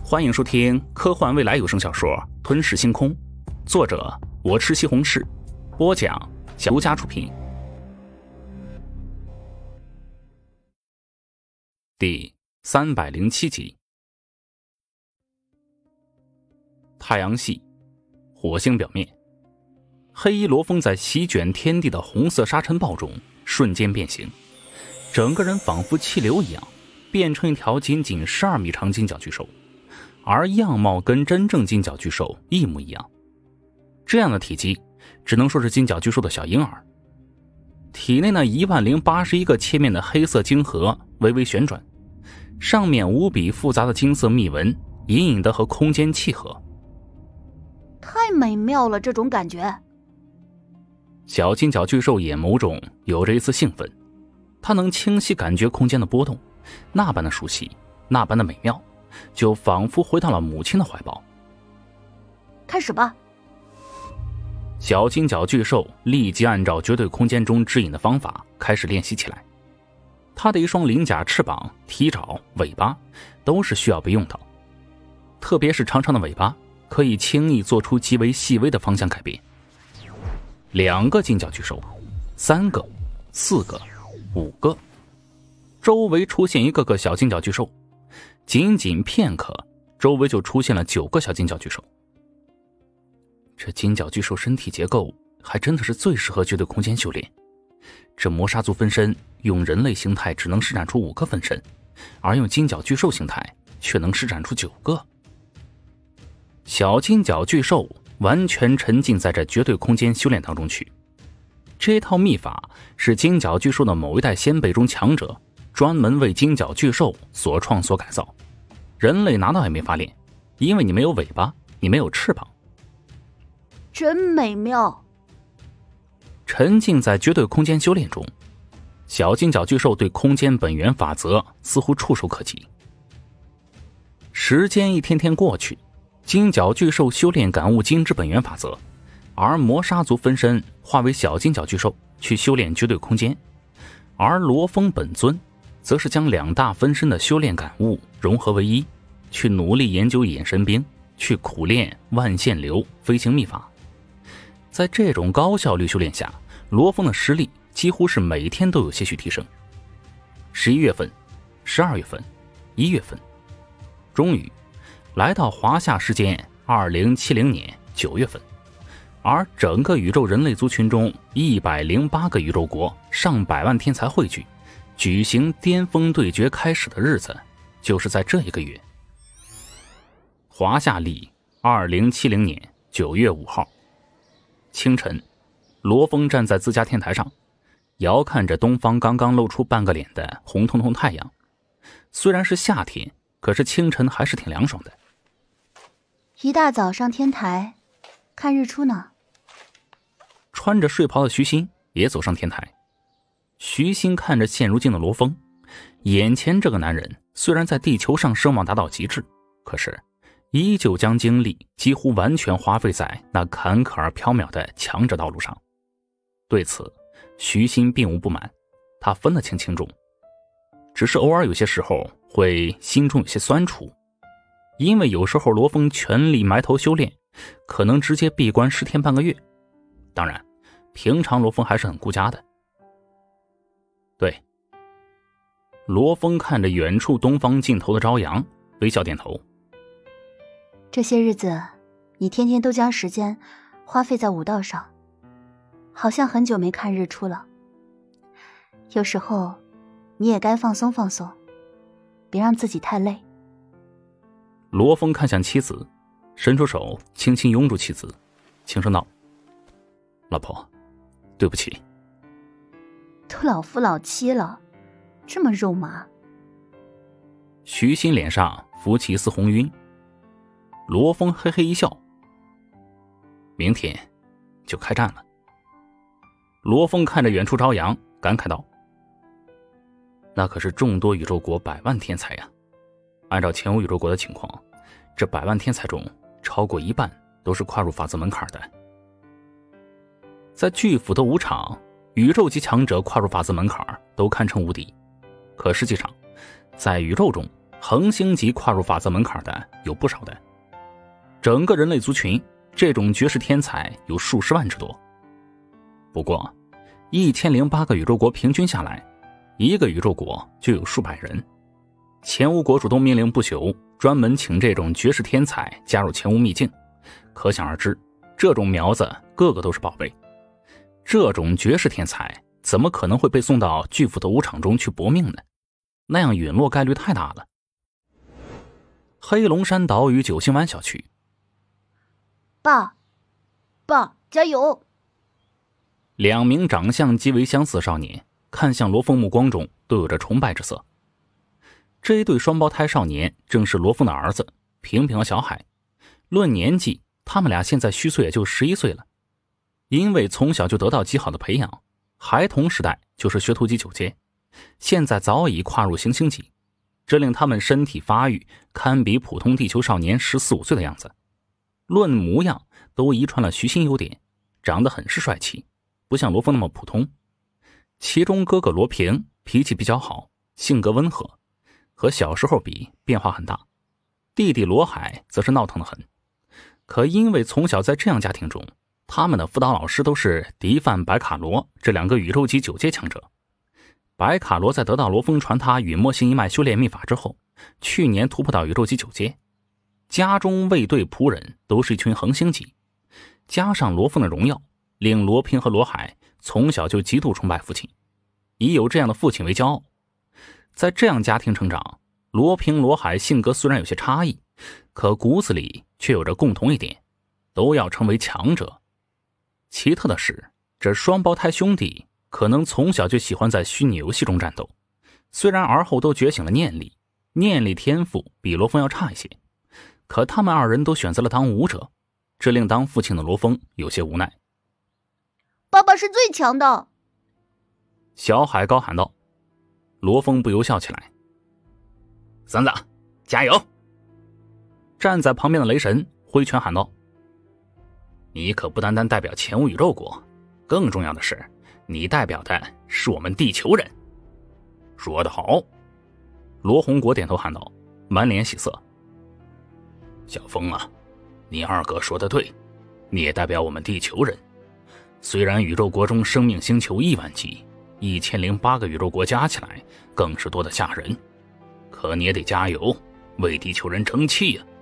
欢迎收听科幻未来有声小说《吞噬星空》，作者我吃西红柿，播讲独家出品。第307集。太阳系，火星表面，黑衣罗峰在席卷天地的红色沙尘暴中瞬间变形，整个人仿佛气流一样，变成一条仅仅12米长金角巨兽，而样貌跟真正金角巨兽一模一样。这样的体积只能说是金角巨兽的小婴儿。体内那10081个切面的黑色晶核微微旋转，上面无比复杂的金色密纹隐隐的和空间契合。 太美妙了，这种感觉。 小金角巨兽眼眸中有着一丝兴奋，它能清晰感觉空间的波动，那般的熟悉，那般的美妙，就仿佛回到了母亲的怀抱。 开始吧。 小金角巨兽立即按照绝对空间中指引的方法开始练习起来。它的一双鳞甲、翅膀、蹄爪、尾巴都是需要被用到，特别是长长的尾巴可以轻易做出极为细微的方向改变。2个金角巨兽，3个，4个，5个，周围出现一个个小金角巨兽，仅仅片刻，周围就出现了9个小金角巨兽。这金角巨兽身体结构还真的是最适合绝对空间修炼。这魔杀族分身用人类形态只能施展出5个分身，而用金角巨兽形态却能施展出9个。小金角巨兽完全沉浸在这绝对空间修炼当中去。这套秘法是金角巨兽的某一代先辈中强者专门为金角巨兽所创所改造，人类拿到也没法练，因为你没有尾巴，你没有翅膀。 真美妙。 沉浸在绝对空间修炼中，小金角巨兽对空间本源法则似乎触手可及。时间一天天过去，金角巨兽修炼感悟金之本源法则，而魔杀族分身化为小金角巨兽去修炼绝对空间，而罗峰本尊则是将2大分身的修炼感悟融合为一，去努力研究眼神兵，去苦练万线流飞行秘法。在这种高效率修炼下，罗峰的实力几乎是每天都有些许提升。11月份、12月份、1月份，终于来到华夏时间2070年9月份，而整个宇宙人类族群中108个宇宙国上百万天才汇聚，举行巅峰对决开始的日子，就是在这一个月。华夏历2070年9月5号清晨，罗峰站在自家天台上，遥看着东方刚刚露出半个脸的红彤彤太阳。虽然是夏天，可是清晨还是挺凉爽的。 一大早上天台看日出呢。 穿着睡袍的徐新也走上天台。徐新看着现如今的罗峰，眼前这个男人虽然在地球上声望达到极致，可是依旧将精力几乎完全花费在那坎坷而缥缈的强者道路上。对此，徐新并无不满，他分得清轻重，只是偶尔有些时候会心中有些酸楚，因为有时候罗峰全力埋头修炼，可能直接闭关10天半个月。当然，平常罗峰还是很顾家的。对，罗峰看着远处东方尽头的朝阳，微笑点头。 这些日子，你天天都将时间花费在武道上，好像很久没看日出了。有时候，你也该放松放松，别让自己太累。 罗峰看向妻子，伸出手轻轻拥住妻子，轻声道：“老婆，对不起。” 都老夫老妻了，这么肉麻。 徐新脸上浮起一丝红晕。罗峰嘿嘿一笑：“明天就开战了。”罗峰看着远处朝阳，感慨道：“那可是众多宇宙国100万天才呀！按照前无宇宙国的情况，这100万天才中，超过1半都是跨入法则门槛的。在巨斧的武场，宇宙级强者跨入法则门槛都堪称无敌，可实际上，在宇宙中恒星级跨入法则门槛的有不少的。整个人类族群，这种绝世天才有数十万之多。不过1008个宇宙国平均下来，一个宇宙国就有数百人。前无国主动命令不朽，专门请这种绝世天才加入前无秘境，可想而知，这种苗子个个都是宝贝。这种绝世天才怎么可能会被送到巨斧斗武场中去搏命呢？那样陨落概率太大了。黑龙山岛屿九星湾小区， 爸，加油 ！2名长相极为相似的少年看向罗峰，目光中都有着崇拜之色。这一对双胞胎少年正是罗峰的儿子平平和小海。论年纪，他们俩现在虚岁也就11岁了。因为从小就得到极好的培养，孩童时代就是学徒级9阶，现在早已跨入行星级，这令他们身体发育堪比普通地球少年14、15岁的样子。论模样，都遗传了徐新优点，长得很是帅气，不像罗峰那么普通。其中哥哥罗平脾气比较好，性格温和，和小时候比变化很大。弟弟罗海则是闹腾得很。可因为从小在这样家庭中，他们的辅导老师都是迪范、白卡罗这2个宇宙级9阶强者。白卡罗在得到罗峰传他陨没性一脉修炼秘法之后，去年突破到宇宙级9阶。家中卫队仆人都是一群恒星级，加上罗峰的荣耀，令罗平和罗海从小就极度崇拜父亲，以有这样的父亲为骄傲。在这样家庭成长，罗平、罗海性格虽然有些差异，可骨子里却有着共同一点，都要成为强者。奇特的是，这双胞胎兄弟可能从小就喜欢在虚拟游戏中战斗，虽然而后都觉醒了念力，念力天赋比罗峰要差一些，可他们2人都选择了当武者，这令当父亲的罗峰有些无奈。 爸爸是最强的， 小海高喊道。罗峰不由笑起来。孙子，加油！站在旁边的雷神挥拳喊道。你可不单单代表前无宇宙国，更重要的是，你代表的是我们地球人。说得好！罗洪国点头喊道，满脸喜色。小峰啊，你二哥说得对，你也代表我们地球人。虽然宇宙国中生命星球1万级，1008个宇宙国加起来更是多得吓人，可你也得加油，为地球人争气呀！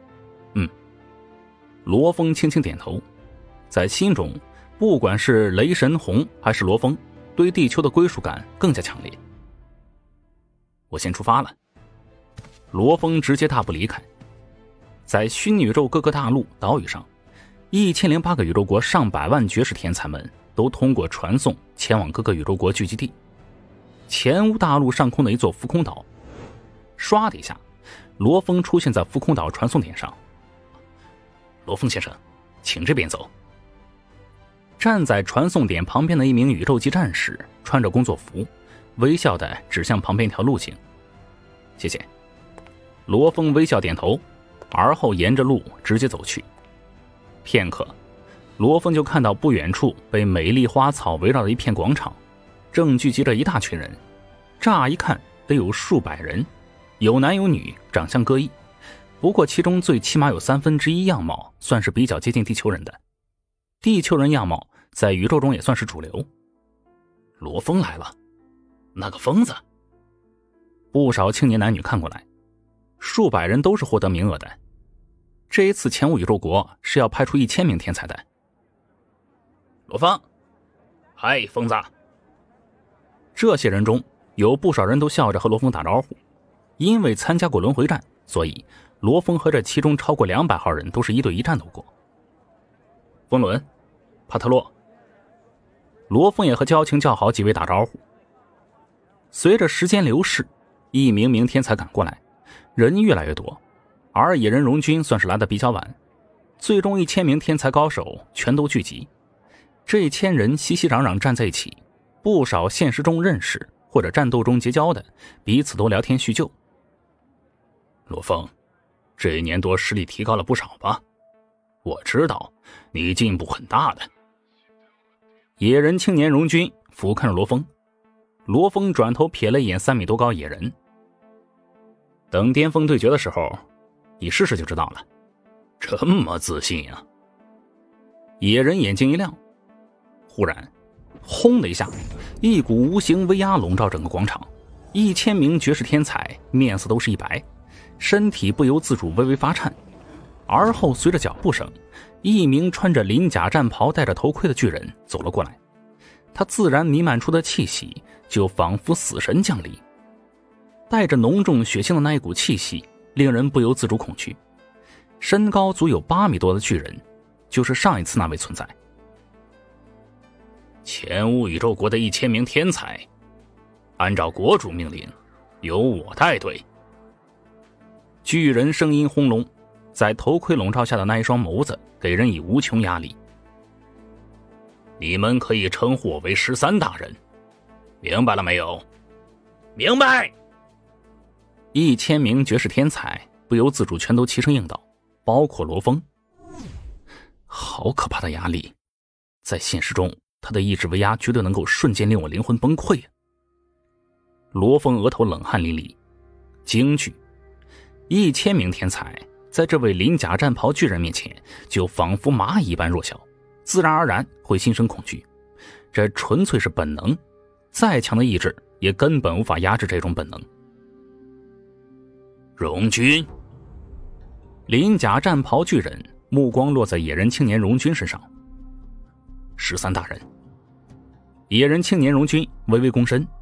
罗峰轻轻点头，在心中，不管是雷神红还是罗峰，对地球的归属感更加强烈。我先出发了。罗峰直接大步离开。在虚拟宇宙各个大陆岛屿上，1008个宇宙国上百万绝世天才们都通过传送前往各个宇宙国聚集地。前无大陆上空的一座浮空岛，唰的一下，罗峰出现在浮空岛传送点上。罗峰先生，请这边走。站在传送点旁边的一名宇宙级战士穿着工作服，微笑地指向旁边一条路径。谢谢。罗峰微笑点头，而后沿着路直接走去。片刻，罗峰就看到不远处被美丽花草围绕的一片广场，正聚集着一大群人，乍一看得有数百人，有男有女，长相各异。不过其中最起码有1/3样貌算是比较接近地球人的，地球人样貌在宇宙中也算是主流。罗峰来了，那个疯子。不少青年男女看过来，数百人都是获得名额的。这一次前无宇宙国是要派出1000名天才的。罗峰，嗨，疯子。这些人中有不少人都笑着和罗峰打招呼，因为参加过轮回战，所以罗峰和这其中超过200号人都是1对1战斗过。风伦、帕特洛，罗峰也和交情较好几位打招呼。随着时间流逝，一名名天才赶过来，人越来越多，而野人荣军算是来得比较晚。最终1000名天才高手全都聚集，这1000人熙熙攘攘站在一起，不少现实中认识或者战斗中结交的，彼此都聊天叙旧。罗峰，这1年多实力提高了不少吧？我知道你进步很大的。野人青年荣军俯瞰着罗峰，罗峰转头瞥了一眼3米多高野人。 等巅峰对决的时候，你试试就知道了。 这么自信啊！ 野人眼睛一亮，忽然轰的一下，一股无形威压笼罩整个广场，1000名绝世天才面色都是一白，身体不由自主微微发颤。而后随着脚步声，一名穿着鳞甲战袍戴着头盔的巨人走了过来，他自然弥漫出的气息就仿佛死神降临，带着浓重血腥的那一股气息令人不由自主恐惧。身高足有8米多的巨人就是上一次那位存在。 前无宇宙国的1000名天才，按照国主命令，由我带队。 巨人声音轰隆，在头盔笼罩下的那一双眸子给人以无穷压力。 你们可以称呼我为13大人，明白了没有？明白。 1000名绝世天才不由自主全都齐声应道，包括罗峰。好可怕的压力，在现实中他的意志威压绝对能够瞬间令我灵魂崩溃。罗峰额头冷汗淋漓，惊惧1000名天才在这位鳞甲战袍巨人面前就仿佛蚂蚁一般弱小，自然而然会心生恐惧。这纯粹是本能，再强的意志也根本无法压制这种本能。 荣军， 鳞甲战袍巨人目光落在野人青年荣军身上。13大人。野人青年荣军微微躬身。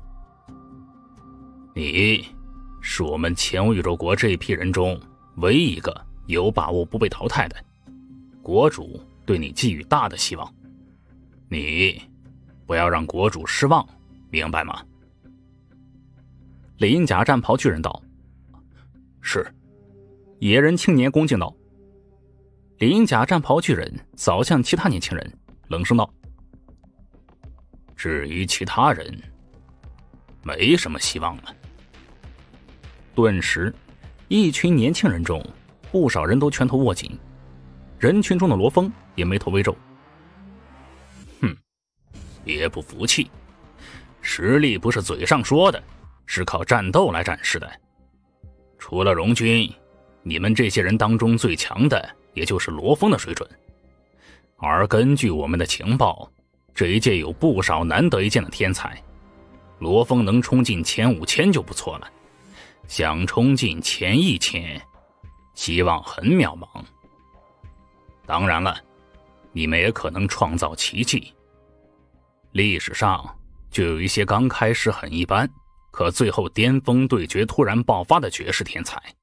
你是我们前无宇宙国这一批人中唯一一个有把握不被淘汰的，国主对你寄予大的希望，你不要让国主失望，明白吗？ 鳞甲战袍巨人道。 是。 野人青年恭敬道。鳞甲战袍巨人扫向其他年轻人，冷声道： 至于其他人，没什么希望了。 顿时一群年轻人中不少人都拳头握紧，人群中的罗峰也眉头微皱。 别不服气，实力不是嘴上说的，是靠战斗来展示的。除了荣军，你们这些人当中最强的也就是罗峰的水准，而根据我们的情报，这一届有不少难得一见的天才，罗峰能冲进前5000就不错了，想冲进前1000，希望很渺茫。当然了，你们也可能创造奇迹。历史上就有一些刚开始很一般，可最后巅峰对决突然爆发的绝世天才。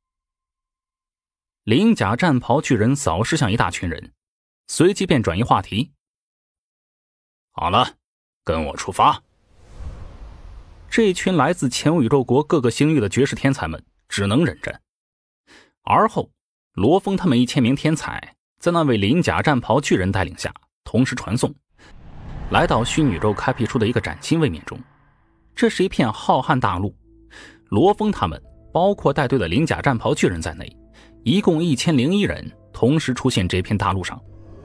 鳞甲战袍巨人扫视向一大群人，随即便转移话题。 好了，跟我出发。 这群来自前无宇宙国各个星域的绝世天才们只能忍着。而后罗峰他们1000名天才在那位鳞甲战袍巨人带领下同时传送，来到虚拟宇宙开辟出的一个崭新位面中。这是一片浩瀚大陆，罗峰他们包括带队的鳞甲战袍巨人在内，一共1001人同时出现这片大陆上。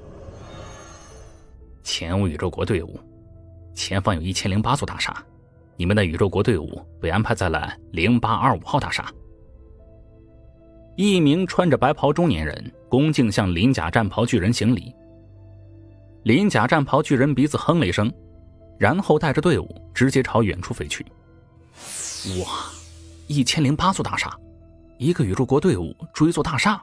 前无宇宙国队伍，前方有1008座大厦，你们的宇宙国队伍被安排在了0825号大厦。一名穿着白袍中年人恭敬向鳞甲战袍巨人行礼。鳞甲战袍巨人鼻子哼了一声，然后带着队伍直接朝远处飞去。哇，1008座大厦，一个宇宙国队伍住一座大厦。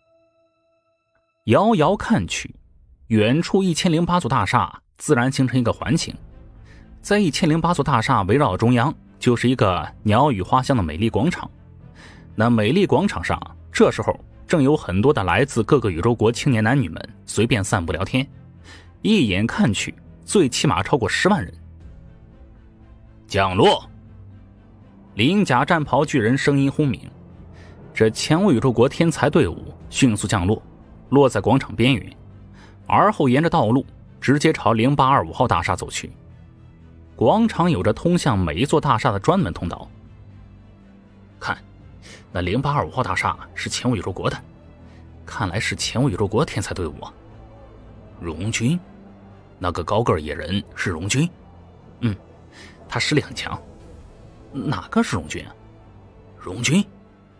遥遥看去，远处1008座大厦自然形成一个环形，在1008座大厦围绕中央就是一个鸟语花香的美丽广场。那美丽广场上这时候正有很多的来自各个宇宙国青年男女们随便散步聊天，一眼看去最起码超过10万人。 降落！ 鳞甲战袍巨人声音轰鸣，这前无宇宙国天才队伍迅速降落，落在广场边缘，而后沿着道路直接朝0825号大厦走去。广场有着通向每一座大厦的专门通道。看，那0825号大厦是前无宇宙国的，看来是前无宇宙国天才队伍啊。 荣军，那个高个野人是荣军？ 他实力很强。哪个是荣军啊？ 荣军？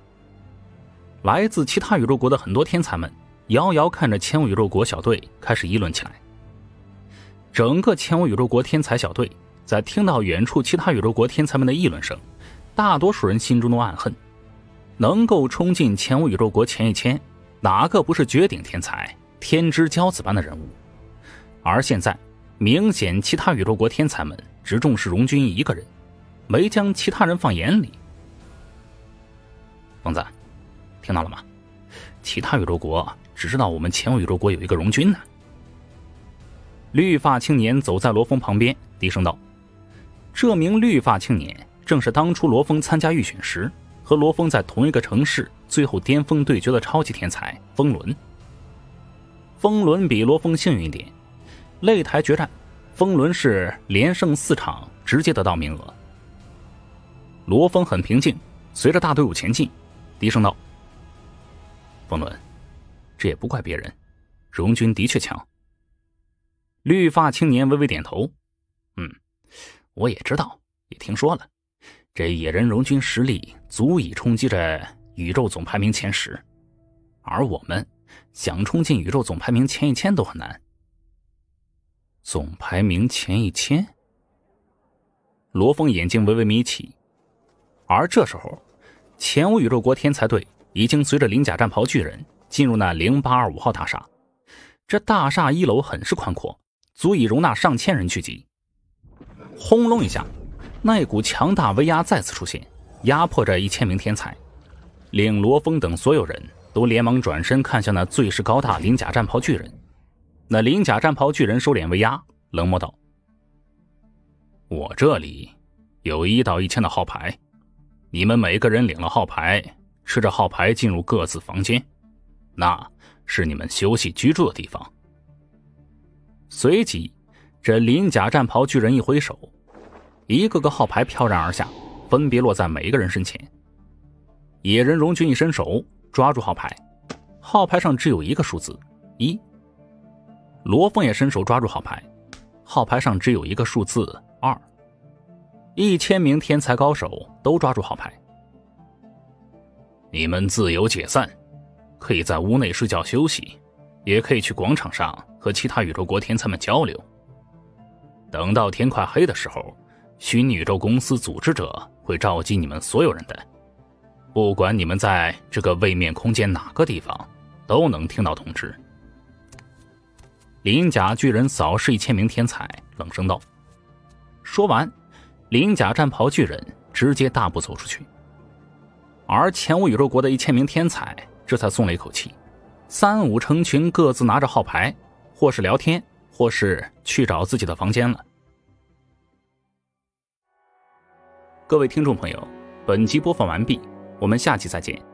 来自其他宇宙国的很多天才们遥遥看着千物宇宙国小队开始议论起来。整个千物宇宙国天才小队在听到远处其他宇宙国天才们的议论声，大多数人心中都暗恨，能够冲进千物宇宙国前1000，哪个不是绝顶天才、天之骄子般的人物？而现在明显其他宇宙国天才们只重视荣军一个人，没将其他人放眼里。疯子，听到了吗？其他宇宙国只知道我们千物宇宙国有一个荣军呢。绿发青年走在罗峰旁边，低声道：“这名绿发青年正是当初罗峰参加预选时和罗峰在同一个城市最后巅峰对决的超级天才风伦。风伦比罗峰幸运一点，擂台决战，风伦是连胜4场，直接得到名额。”罗峰很平静，随着大队伍前进，低声道：“风伦，这也不怪别人，荣军的确强。”绿发青年微微点头：“我也知道，也听说了，这野人荣军实力足以冲击着宇宙总排名前10，而我们想冲进宇宙总排名前1000都很难。”总排名前1000？罗峰眼睛微微眯起。而这时候，前无宇宙国天才队已经随着鳞甲战袍巨人进入那0825号大厦。这大厦1楼很是宽阔，足以容纳上千人聚集。轰隆一下，那股强大威压再次出现，压迫着1000名天才，令罗峰等所有人都连忙转身看向那最是高大鳞甲战袍巨人。那鳞甲战袍巨人收敛威压，冷漠道：“我这里有1到1000的号牌，你们每个人领了号牌，持着号牌进入各自房间，那是你们休息居住的地方。”随即这鳞甲战袍巨人一挥手，一个个号牌飘然而下，分别落在每一个人身前。野人荣军一伸手抓住号牌，号牌上只有一个数字1。罗峰也伸手抓住号牌，号牌上只有一个数字2。1000名天才高手都抓住号牌。你们自由解散，可以在屋内睡觉休息，也可以去广场上和其他宇宙国天才们交流。等到天快黑的时候，虚拟宇宙公司组织者会召集你们所有人的，不管你们在这个位面空间哪个地方，都能听到通知。鳞甲巨人扫视1000名天才，冷声道。说完，鳞甲战袍巨人直接大步走出去。而前无宇宙国的1000名天才这才松了一口气，3、5成群各自拿着号牌，或是聊天，或是去找自己的房间了。各位听众朋友，本集播放完毕，我们下期再见。